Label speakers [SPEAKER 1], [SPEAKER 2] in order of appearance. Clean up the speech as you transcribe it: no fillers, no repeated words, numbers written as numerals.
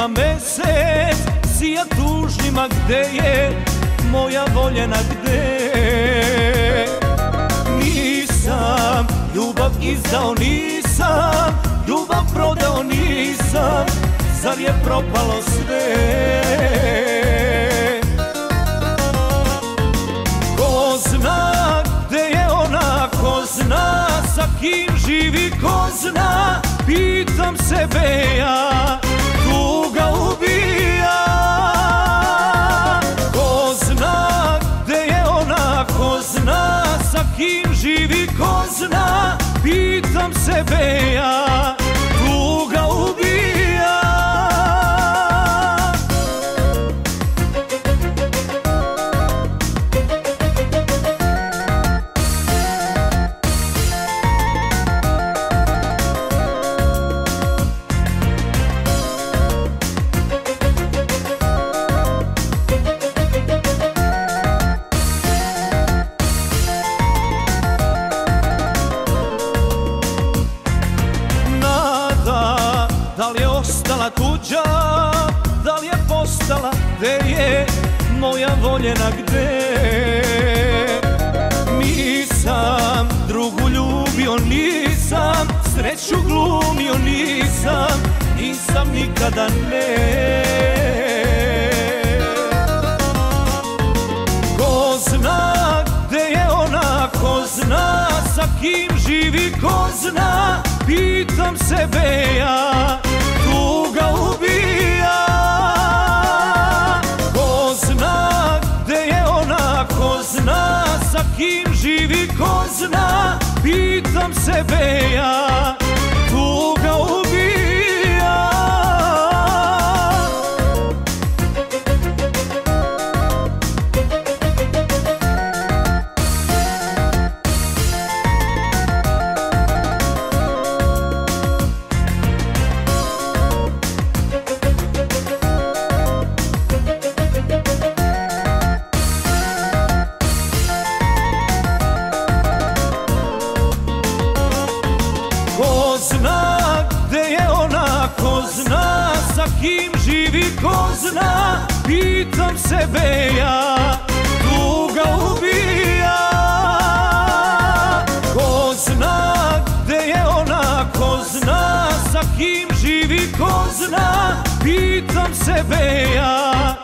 [SPEAKER 1] svima mesec, sija tužnima, gde je moja voljena, gde? Nisam ljubav izdao, nisam ljubav prodao, nisam, zar je propalo sve? Ko zna gde je ona, ko zna sa kim živi, ko zna, pitam sebe ja, tuga ubija. Ko zna gde je ona, ko zna sa kim živi, ko zna, pitam sebe ja, tuga ubija. Da li je ostala tuđa, da li je postala, gde je moja voljena, gde? Nisam drugu ljubio, nisam sreću glumio, nisam nikada, ne. Ko zna gde je ona, ko zna sa kim živi, ko zna, pitam sebe ja, tuga ubija. Ko zna gde je ona, ko zna sa kim živi, ko zna, pitam sebe ja, tuga ubija. Ko zna gde je ona, ko zna sa kim živi, ko zna, pitam sebe ja, tuga ubija. Ko zna gde je ona, ko zna sa kim živi, ko zna, pitam sebe ja,